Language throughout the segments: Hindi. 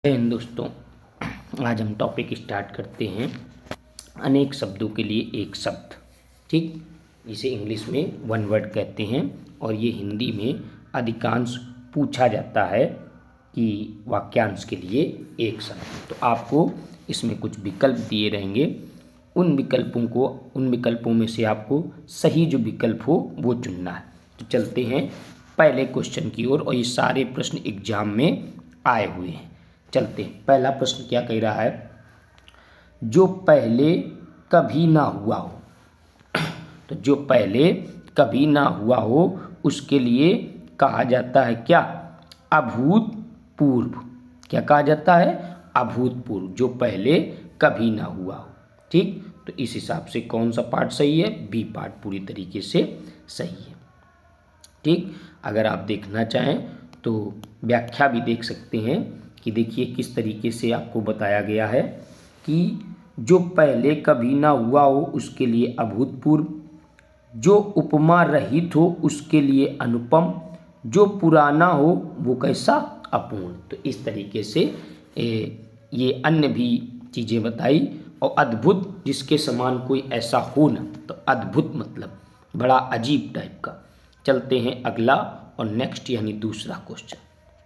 जय हिंद दोस्तों। आज हम टॉपिक स्टार्ट करते हैं अनेक शब्दों के लिए एक शब्द। ठीक, जिसे इंग्लिश में वन वर्ड कहते हैं और ये हिंदी में अधिकांश पूछा जाता है कि वाक्यांश के लिए एक शब्द। तो आपको इसमें कुछ विकल्प दिए रहेंगे, उन विकल्पों में से आपको सही जो विकल्प हो वो चुनना है। तो चलते हैं पहले क्वेश्चन की ओर, और ये सारे प्रश्न एग्जाम में आए हुए हैं। चलते हैं। पहला प्रश्न क्या कह रहा है, जो पहले कभी ना हुआ हो। तो जो पहले कभी ना हुआ हो उसके लिए कहा जाता है क्या? अभूतपूर्व। क्या कहा जाता है? अभूतपूर्व, जो पहले कभी ना हुआ हो। ठीक, तो इस हिसाब से कौन सा पार्ट सही है? बी पार्ट पूरी तरीके से सही है। ठीक, अगर आप देखना चाहें तो व्याख्या भी देख सकते हैं कि देखिए किस तरीके से आपको बताया गया है कि जो पहले कभी ना हुआ हो उसके लिए अभूतपूर्व, जो उपमा रहित हो उसके लिए अनुपम, जो पुराना हो वो कैसा? अपूर्ण। तो इस तरीके से ये अन्य भी चीज़ें बताई। और अद्भुत, जिसके समान कोई ऐसा हो ना, तो अद्भुत मतलब बड़ा अजीब टाइप का। चलते हैं अगला और नेक्स्ट यानी दूसरा क्वेश्चन।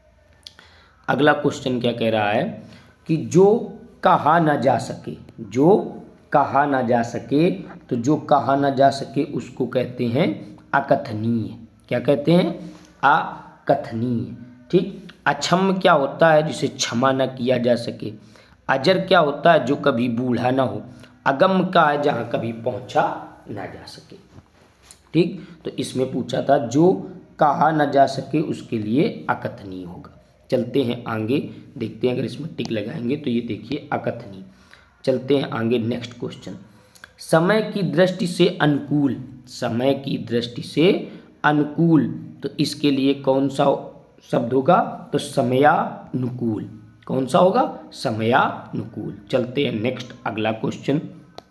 अगला क्वेश्चन क्या कह रहा है कि जो कहा ना जा सके। जो कहा ना जा सके, तो जो कहा ना जा सके उसको कहते हैं अकथनीय। क्या कहते हैं? अकथनीय। ठीक, अक्षम क्या होता है? जिसे क्षमा न किया जा सके। अजर क्या होता है? जो कभी बूढ़ा ना हो। अगम का है जहाँ कभी पहुँचा ना जा सके। ठीक, तो इसमें पूछा था जो कहा न जा सके उसके लिए अकथनीय होगा। चलते हैं आगे, देखते हैं अगर इसमें टिक लगाएंगे तो ये देखिए अकथनीय। चलते हैं आगे, नेक्स्ट क्वेश्चन। समय की दृष्टि से अनुकूल। समय की दृष्टि से अनुकूल, तो इसके लिए कौन सा शब्द होगा? तो समयानुकूल। कौन सा होगा? समयानुकूल। चलते हैं नेक्स्ट, अगला क्वेश्चन।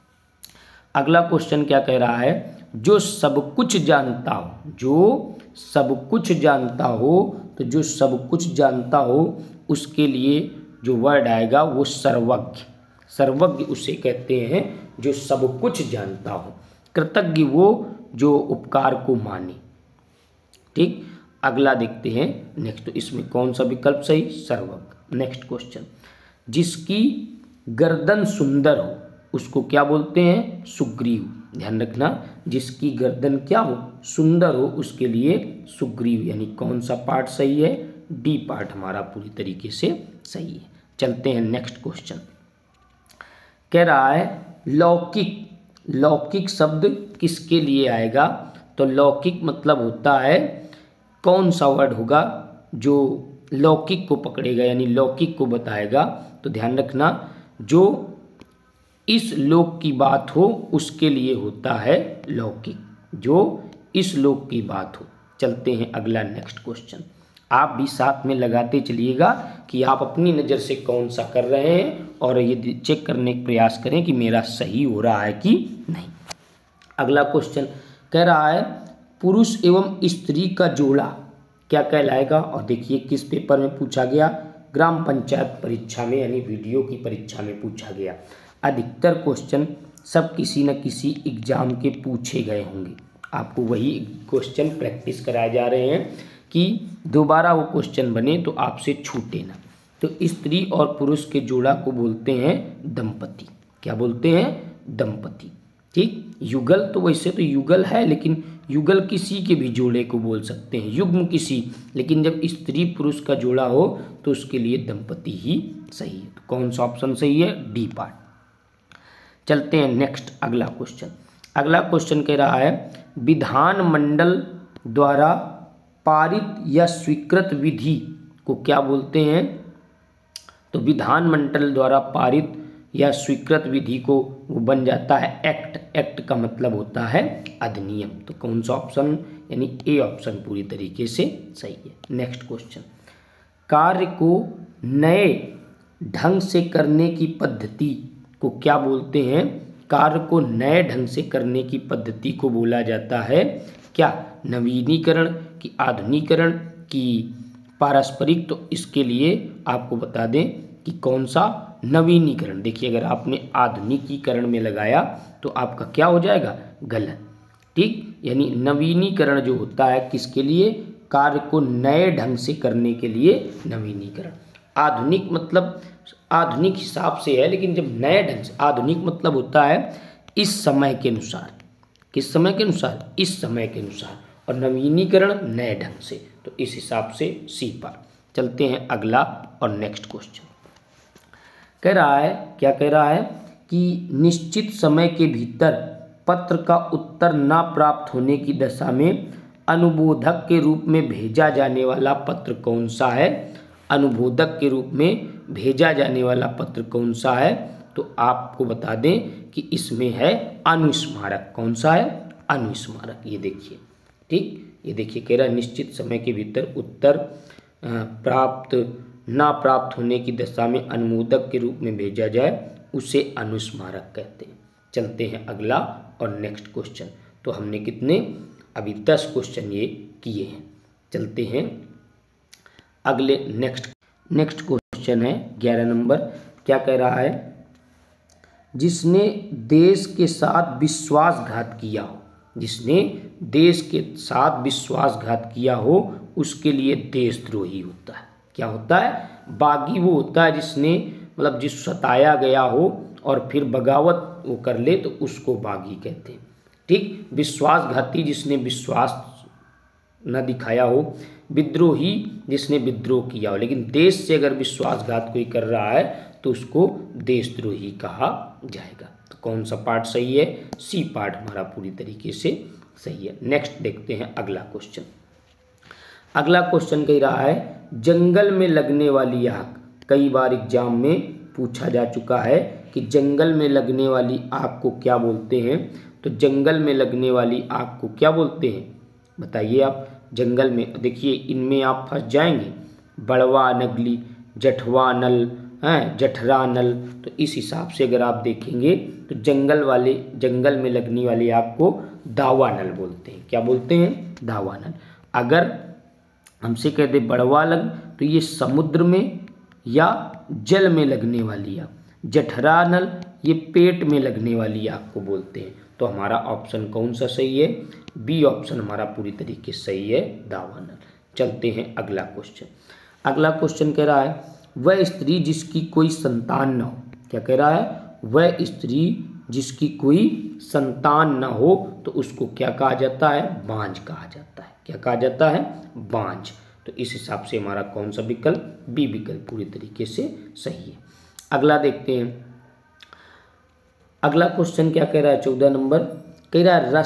अगला क्वेश्चन क्या कह रहा है? जो सब कुछ जानता हो। जो सब कुछ जानता हो, तो जो सब कुछ जानता हो उसके लिए जो वर्ड आएगा वो सर्वज्ञ। सर्वज्ञ उसे कहते हैं जो सब कुछ जानता हो। कृतज्ञ वो जो उपकार को माने। ठीक, अगला देखते हैं नेक्स्ट। तो इसमें कौन सा विकल्प सही? सर्वज्ञ। Next question. जिसकी गर्दन सुंदर हो उसको क्या बोलते हैं? सुग्रीव। ध्यान रखना, जिसकी गर्दन क्या हो? सुंदर हो, उसके लिए सुग्रीव। यानी कौन सा पार्ट सही है? डी पार्ट हमारा पूरी तरीके से सही है। चलते हैं नेक्स्ट क्वेश्चन। कह रहा है लौकिक। लौकिक शब्द किसके लिए आएगा? तो लौकिक मतलब होता है, कौन सा वर्ड होगा जो लौकिक को पकड़ेगा यानी लौकिक को बताएगा? तो ध्यान रखना, जो इस लोक की बात हो उसके लिए होता है लौकिक। जो इस लोक की बात हो। चलते हैं अगला नेक्स्ट क्वेश्चन। आप भी साथ में लगाते चलिएगा कि आप अपनी नज़र से कौन सा कर रहे हैं और ये चेक करने का प्रयास करें कि मेरा सही हो रहा है कि नहीं। अगला क्वेश्चन कह रहा है पुरुष एवं स्त्री का जोड़ा क्या कहलाएगा? और देखिए किस पेपर में पूछा गया? ग्राम पंचायत परीक्षा में यानी वीडियो की परीक्षा में पूछा गया। अधिकतर क्वेश्चन सब किसी न किसी एग्जाम के पूछे गए होंगे। आपको वही क्वेश्चन प्रैक्टिस कराए जा रहे हैं कि दोबारा वो क्वेश्चन बने तो आपसे छूटे ना। तो स्त्री और पुरुष के जोड़ा को बोलते हैं दंपति। क्या बोलते हैं? दंपति। ठीक, युगल तो वैसे तो युगल है, लेकिन युगल किसी के भी जोड़े को बोल सकते हैं, युग्म किसी। लेकिन जब स्त्री पुरुष का जोड़ा हो तो उसके लिए दंपति ही सही है। तो कौन सा ऑप्शन सही है? D part. चलते हैं नेक्स्ट, अगला क्वेश्चन। अगला क्वेश्चन कह रहा है विधानमंडल द्वारा पारित या स्वीकृत विधि को क्या बोलते हैं? तो विधानमंडल द्वारा पारित या स्वीकृत विधि को वो बन जाता है एक्ट। एक्ट का मतलब होता है अधिनियम। तो कौन सा ऑप्शन यानी ए ऑप्शन पूरी तरीके से सही है। Next question. कार्य को नए ढंग से करने की पद्धति को क्या बोलते हैं? कार्य को नए ढंग से करने की पद्धति को बोला जाता है क्या? नवीनीकरण की, आधुनिकीकरण की, पारस्परिक। तो इसके लिए आपको बता दें कि कि कौन सा नवीनीकरण। देखिए अगर आपने आधुनिकीकरण में लगाया तो आपका क्या हो जाएगा, गलत। ठीक, यानी नवीनीकरण जो होता है किसके लिए, कार्य को नए ढंग से करने के लिए नवीनीकरण। आधुनिक मतलब आधुनिक हिसाब से है, लेकिन जब नए ढंग से, आधुनिक मतलब होता है इस समय के अनुसार। किस समय के अनुसार, इस समय के अनुसार, और नवीनीकरण नए ढंग से। तो इस हिसाब से सी पर चलते हैं अगला और नेक्स्ट क्वेश्चन। कह रहा है, क्या कह रहा है कि निश्चित समय के भीतर पत्र का उत्तर न प्राप्त होने की दशा में अनुबोधक के रूप में भेजा जाने वाला पत्र कौन सा है। अनुबोधक के रूप में भेजा जाने वाला पत्र कौन सा है, तो आपको बता दें कि इसमें है अनुस्मारक। कौन सा है, अनुस्मारक। ये देखिए, ठीक, ये देखिए कह रहा है निश्चित समय के भीतर उत्तर ना प्राप्त होने की दशा में अनुमोदक के रूप में भेजा जाए, उसे अनुस्मारक कहते हैं। चलते हैं अगला और नेक्स्ट क्वेश्चन। तो हमने कितने, अभी 10 क्वेश्चन ये किए हैं। चलते हैं अगले नेक्स्ट क्वेश्चन है 11 नंबर। क्या कह रहा है, जिसने देश के साथ विश्वासघात किया हो, जिसने देश के साथ विश्वासघात किया हो उसके लिए देशद्रोही होता है। क्या होता है, बागी वो होता है जिसने, मतलब जिस सताया गया हो और फिर बगावत वो कर ले तो उसको बागी कहते हैं। ठीक, विश्वासघाती जिसने विश्वास न दिखाया हो, विद्रोही जिसने विद्रोह किया हो। लेकिन देश से अगर विश्वासघात कोई कर रहा है तो उसको देशद्रोही कहा जाएगा। तो कौन सा पार्ट सही है, सी पार्ट हमारा पूरी तरीके से सही है। नेक्स्ट देखते हैं अगला क्वेश्चन। अगला क्वेश्चन कह रहा है, जंगल में लगने वाली आग। कई बार एग्जाम में पूछा जा चुका है कि जंगल में लगने वाली आग को क्या बोलते हैं। तो जंगल में लगने वाली आग को क्या बोलते हैं, बताइए आप। जंगल में देखिए इनमें आप फंस जाएंगे, बड़वा नगली, जठवा नल हैं, जठरा नल। तो इस हिसाब से अगर आप देखेंगे तो जंगल में लगने वाली आग को दावा नल बोलते हैं। क्या बोलते हैं, दावा नल। अगर हमसे कह दे बड़वा लग तो ये समुद्र में या जल में लगने वाली आग। जठरा नल ये पेट में लगने वाली आग को बोलते हैं। तो हमारा ऑप्शन कौन सा सही है, बी ऑप्शन हमारा पूरी तरीके से सही है, दावा नल। चलते हैं अगला क्वेश्चन। अगला क्वेश्चन कह रहा है, वह स्त्री जिसकी कोई संतान न हो। क्या कह रहा है, वह स्त्री जिसकी कोई संतान न हो तो उसको क्या कहा जाता है, बांझ कहा जाता है। क्या कहा जाता है, बांझ। तो इस हिसाब से हमारा कौन सा विकल्प, बी विकल्प पूरी तरीके से सही है। अगला देखते हैं। अगला क्वेश्चन क्या कह रहा है, 14 नंबर कह रहा है,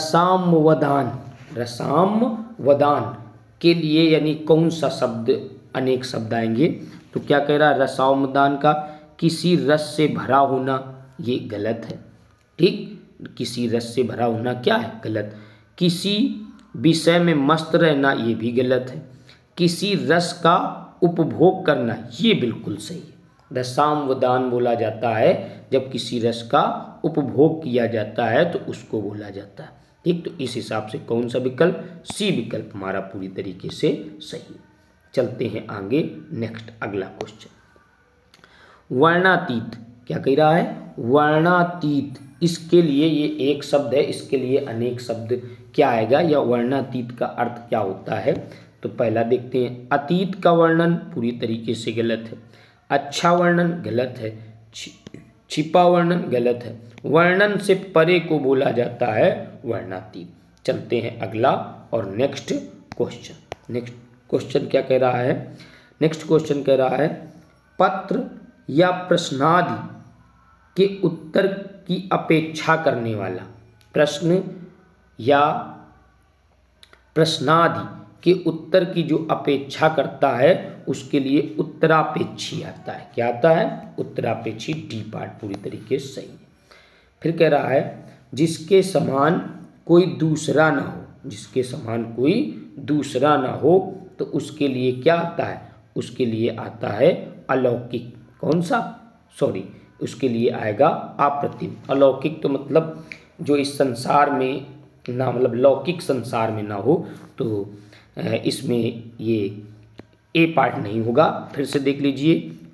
रसाम्वदान के लिए यानी कौन सा शब्द, अनेक शब्द आएंगे। तो क्या कह रहा है, रसाम्वदान का किसी रस से भरा होना, ये गलत है। ठीक, किसी रस से भरा होना क्या है, गलत। किसी विषय में मस्त रहना, ये भी गलत है। किसी रस का उपभोग करना, ये बिल्कुल सही है। रसाम्वदान बोला जाता है जब किसी रस का उपभोग किया जाता है तो उसको बोला जाता है। ठीक, तो इस हिसाब से कौन सा विकल्प, सी विकल्प हमारा पूरी तरीके से सही। चलते हैं आगे नेक्स्ट अगला क्वेश्चन। वर्णातीत, क्या कह रहा है, वर्णातीत। इसके लिए ये एक शब्द है, इसके लिए अनेक शब्द क्या आएगा, या वर्णातीत का अर्थ क्या होता है। तो पहला देखते हैं, अतीत का वर्णन पूरी तरीके से गलत है। अच्छा वर्णन गलत है। छिपा वर्णन गलत है। वर्णन से परे को बोला जाता है वर्णातीत। चलते हैं अगला और नेक्स्ट क्वेश्चन। नेक्स्ट क्वेश्चन क्या कह रहा है, नेक्स्ट क्वेश्चन कह रहा है, पत्र या प्रश्नादि के उत्तर की अपेक्षा करने वाला। प्रश्न या प्रश्नादि के उत्तर की जो अपेक्षा करता है उसके लिए उत्तरापेक्षी आता है। क्या आता है, उत्तरापेक्षी। डी पार्ट पूरी तरीके से सही है। फिर कह रहा है, जिसके समान कोई दूसरा ना हो, जिसके समान कोई दूसरा ना हो तो उसके लिए क्या आता है, उसके लिए आता है अलौकिक। कौन सा, सॉरी, उसके लिए आएगा अप्रतिम। अलौकिक तो मतलब जो इस संसार में ना, मतलब लौकिक संसार में ना हो, तो इसमें ये ए पार्ट नहीं होगा। फिर से देख लीजिए,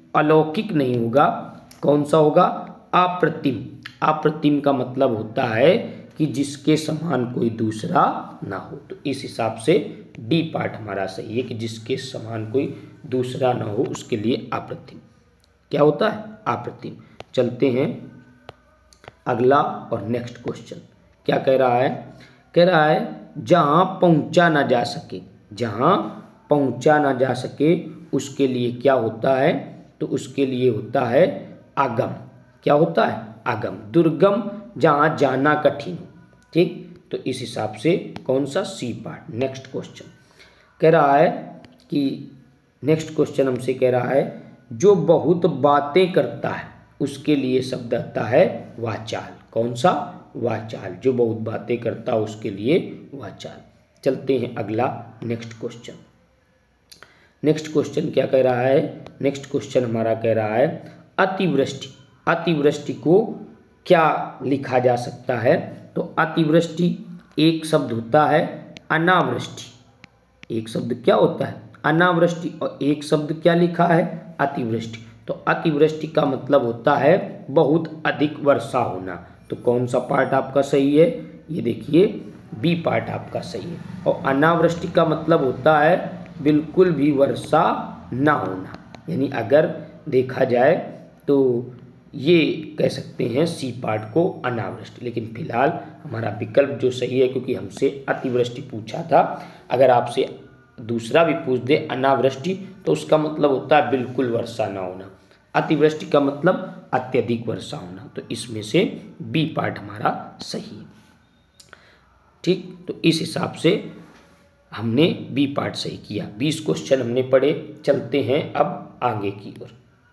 अलौकिक नहीं होगा, कौन सा होगा? अप्रतिम। अप्रतिम का मतलब होता है कि जिसके समान कोई दूसरा ना हो। तो इस हिसाब से डी पार्ट हमारा सही है कि जिसके समान कोई दूसरा ना हो उसके लिए अप्रतिम। क्या होता है? अप्रतिम। चलते हैं अगला और नेक्स्ट क्वेश्चन। क्या कह रहा है? कह रहा है जहाँ पहुँचा ना जा सके, जहाँ पहुँचा ना जा सके उसके लिए क्या होता है? तो उसके लिए होता है आगम। क्या होता है? आगम। दुर्गम, जहाँ जाना कठिन हो। ठीक, तो इस हिसाब से कौन सा? C part. नेक्स्ट क्वेश्चन कह रहा है कि नेक्स्ट क्वेश्चन हमसे कह रहा है जो बहुत बातें करता है उसके लिए शब्द आता है वाचाल। कौन सा? वाचाल। जो बहुत बातें करता है उसके लिए वाचाल। चलते हैं अगला नेक्स्ट क्वेश्चन। नेक्स्ट क्वेश्चन क्या कह रहा है? नेक्स्ट क्वेश्चन हमारा कह रहा है अतिवृष्टि। अतिवृष्टि को क्या लिखा जा सकता है? तो अतिवृष्टि एक शब्द होता है अनावृष्टि। एक शब्द क्या होता है? अनावृष्टि। और एक शब्द क्या लिखा है? अतिवृष्टि। तो अतिवृष्टि का मतलब होता है बहुत अधिक वर्षा होना। तो कौन सा पार्ट आपका सही है? ये देखिए बी पार्ट आपका सही है। और अनावृष्टि का मतलब होता है बिल्कुल भी वर्षा ना होना, यानी अगर देखा जाए तो ये कह सकते हैं सी पार्ट को अनावृष्टि। लेकिन फिलहाल हमारा विकल्प जो सही है, क्योंकि हमसे अतिवृष्टि पूछा था, अगर आपसे दूसरा भी पूछ दे अनावृष्टि तो उसका मतलब होता है बिल्कुल वर्षा ना होना। अतिवृष्टि का मतलब अत्यधिक वर्षा होना। तो इसमें से बी पार्ट हमारा सही है। ठीक, तो इस हिसाब से हमने बी पार्ट सही किया। 20 क्वेश्चन हमने पढ़े। चलते हैं अब आगे की ओर।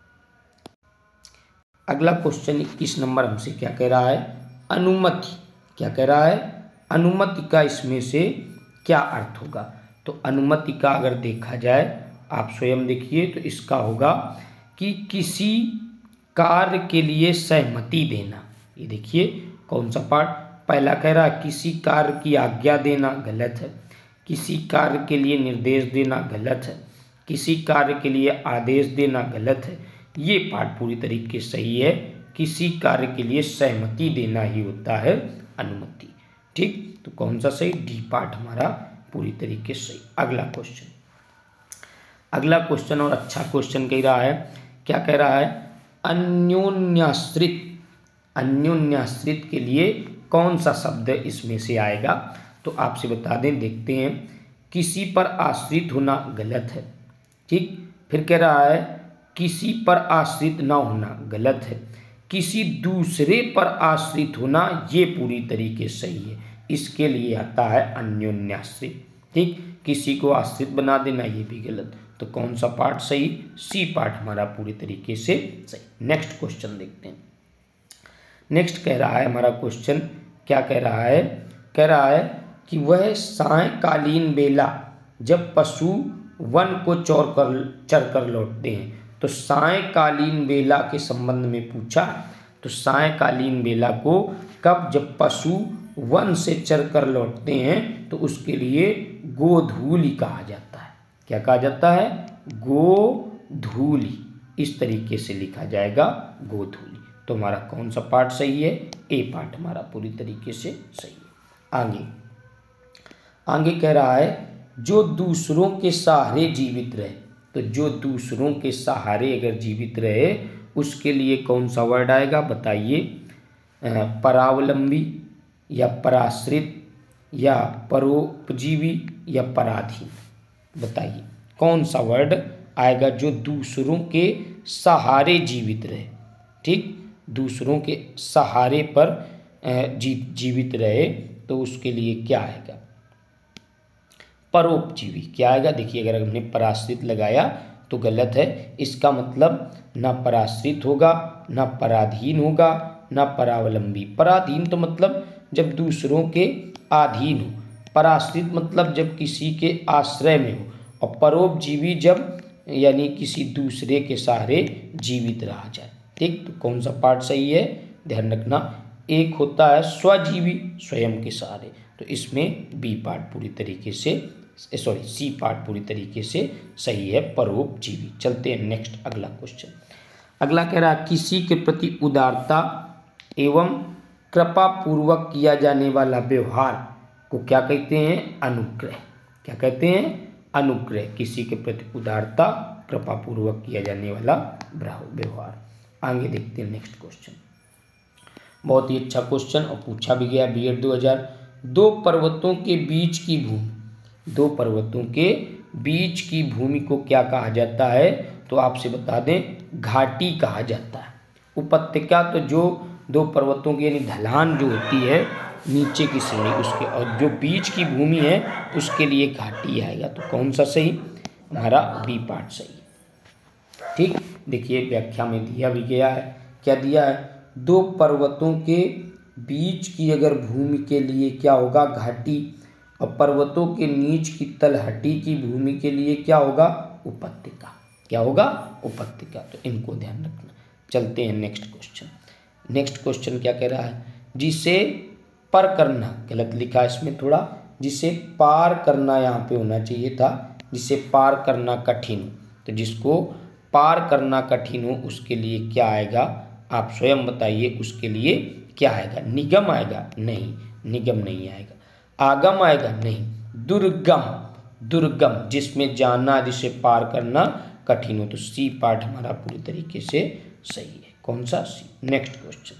अगला क्वेश्चन 21 नंबर हमसे क्या कह रहा है? अनुमति। क्या कह रहा है? अनुमति का इसमें से क्या अर्थ होगा? तो अनुमति का अगर देखा जाए, आप स्वयं देखिए, तो इसका होगा कि किसी कार्य के लिए सहमति देना। ये देखिए कौन सा पार्ट? पहला कह रहा है किसी कार्य की आज्ञा देना, गलत है। किसी कार्य के लिए निर्देश देना, गलत है। किसी कार्य के लिए आदेश देना, गलत है। ये पार्ट पूरी तरीके से सही है। किसी कार्य के लिए सहमति देना ही होता है अनुमति। ठीक, तो कौन सा सही? डी पार्ट हमारा पूरी तरीके से सही। अगला क्वेश्चन। अगला क्वेश्चन और अच्छा क्वेश्चन कह रहा है। क्या कह रहा है? अन्योन्याश्रित। अन्योन्याश्रित के लिए कौन सा शब्द इसमें से आएगा? तो आपसे बता दें, देखते हैं। किसी पर आश्रित होना, गलत है। ठीक, फिर कह रहा है किसी पर आश्रित ना होना, गलत है। किसी दूसरे पर आश्रित होना, ये पूरी तरीके सही है। इसके लिए आता है अन्योन्याश्रित। ठीक, किसी को आश्रित बना देना, ये भी गलत। तो कौन सा पार्ट सही? सी पार्ट हमारा पूरी तरीके से सही। नेक्स्ट क्वेश्चन देखते हैं। नेक्स्ट कह रहा है हमारा क्वेश्चन, क्या कह रहा है? कह रहा है कि वह सायंकालीन बेला जब पशु वन को चर कर लौटते हैं। तो सायंकालीन बेला के संबंध में पूछा। तो सायंकालीन बेला को कब? जब पशु वन से चर कर लौटते हैं, तो उसके लिए गोधूलि कहा जाता है। क्या कहा जाता है? गोधूलि। इस तरीके से लिखा जाएगा, गोधूलि। तो हमारा कौन सा पार्ट सही है? ए पार्ट हमारा पूरी तरीके से सही है। आगे आगे कह रहा है जो दूसरों के सहारे जीवित रहे। तो जो दूसरों के सहारे अगर जीवित रहे उसके लिए कौन सा वर्ड आएगा? बताइए। परावलंबी या पराश्रित या परोपजीवी या पराधीन? बताइए कौन सा वर्ड आएगा जो दूसरों के सहारे जीवित रहे। ठीक, दूसरों के सहारे पर जीवित रहे, तो उसके लिए क्या आएगा? परोपजीवी। क्या आएगा? देखिए, अगर हमने पराश्रित लगाया तो गलत है। इसका मतलब ना पराश्रित होगा, ना पराधीन होगा, ना परावलंबी। पराधीन तो मतलब जब दूसरों के अधीन हो। पराश्रित मतलब जब किसी के आश्रय में हो। और परोपजीवी जब यानी किसी दूसरे के सहारे जीवित रहा जाए। ठीक, तो कौन सा पार्ट सही है? ध्यान रखना, एक होता है स्वजीवी, स्वयं के सहारे। तो इसमें बी पार्ट पूरी तरीके से सी पार्ट पूरी तरीके से सही है, परोपजीवी। चलते हैं नेक्स्ट अगला क्वेश्चन। अगला कह रहा है किसी के प्रति उदारता एवं कृपा पूर्वक किया जाने वाला व्यवहार को क्या कहते हैं? अनुग्रह। क्या कहते हैं? अनुग्रह। किसी के प्रति उदारता कृपा पूर्वक किया जाने वाला व्यवहार। आगे देखते हैं नेक्स्ट क्वेश्चन। बहुत ही अच्छा क्वेश्चन और पूछा भी गया B.Ed 2000। दो पर्वतों के बीच की भूमि, दो पर्वतों के बीच की भूमि को क्या कहा जाता है? तो आपसे बता दें, घाटी कहा जाता है। उपत्यका तो जो दो पर्वतों की यानी ढलान जो होती है नीचे की श्रेणी उसके, और जो बीच की भूमि है उसके लिए घाटी आएगा। तो कौन सा सही? हमारा बी पार्ट सही है। ठीक, देखिए व्याख्या में दिया भी गया है। क्या दिया है? दो पर्वतों के बीच की अगर भूमि के लिए क्या होगा? घाटी, और पर्वतों के नीच की तलहटी की भूमि के लिए क्या होगा? उपत्यका। क्या होगा? उपत्यका। तो इनको ध्यान रखना। चलते हैं नेक्स्ट क्वेश्चन। नेक्स्ट क्वेश्चन क्या कह रहा है? जिसे पर करना, गलत लिखा है इसमें थोड़ा, जिसे पार करना यहाँ पे होना चाहिए था, जिसे पार करना कठिन हो। तो जिसको पार करना कठिन हो उसके लिए क्या आएगा? आप स्वयं बताइए, उसके लिए क्या आएगा? निगम आएगा? नहीं, निगम नहीं आएगा। आगम आएगा? नहीं। दुर्गम, दुर्गम जिसमें जाना, जिसे पार करना कठिन हो। तो सी पार्ट हमारा पूरी तरीके से सही है। कौन सा? सी। नेक्स्ट क्वेश्चन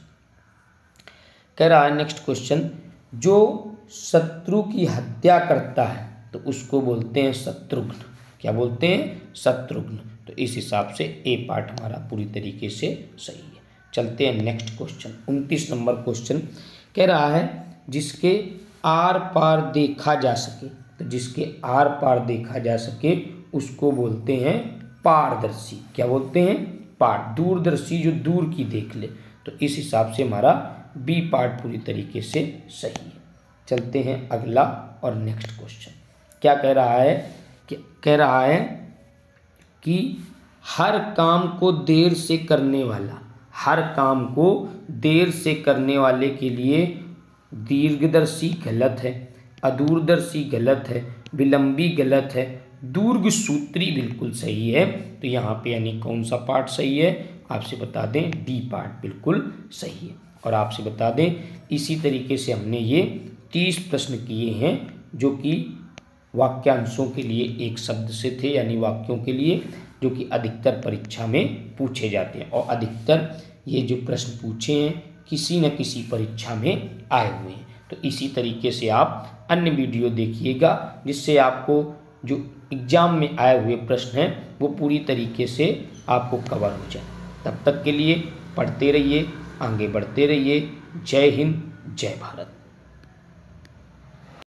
कह रहा है, नेक्स्ट क्वेश्चन, जो शत्रु की हत्या करता है तो उसको बोलते हैं शत्रुघ्न। क्या बोलते हैं? शत्रुघ्न। तो इस हिसाब से ए पार्ट हमारा पूरी तरीके से सही है। चलते हैं नेक्स्ट क्वेश्चन। 29 नंबर क्वेश्चन कह रहा है, जिसके आर पार देखा जा सके। तो जिसके आर पार देखा जा सके उसको बोलते हैं पारदर्शी। क्या बोलते हैं? पार। दूरदर्शी, जो दूर की देख ले। तो इस हिसाब से हमारा बी पार्ट पूरी तरीके से सही है। चलते हैं अगला और नेक्स्ट क्वेश्चन। क्या कह रहा है? कह रहा है कि हर काम को देर से करने वाला, हर काम को देर से करने वाले के लिए दीर्घदर्शी गलत है, अदूरदर्शी गलत है, विलंबी गलत है, दीर्घसूत्री बिल्कुल सही है। तो यहाँ पे यानी कौन सा पार्ट सही है? आपसे बता दें, डी पार्ट बिल्कुल सही है। और आपसे बता दें, इसी तरीके से हमने ये 30 प्रश्न किए हैं जो कि वाक्यांशों के लिए एक शब्द से थे, यानी वाक्यों के लिए, जो कि अधिकतर परीक्षा में पूछे जाते हैं। और अधिकतर ये जो प्रश्न पूछे हैं किसी न किसी परीक्षा में आए हुए हैं। तो इसी तरीके से आप अन्य वीडियो देखिएगा, जिससे आपको जो एग्जाम में आए हुए प्रश्न हैं वो पूरी तरीके से आपको कवर हो जाए। तब तक के लिए पढ़ते रहिए, आगे बढ़ते रहिए। जय हिंद, जय भारत।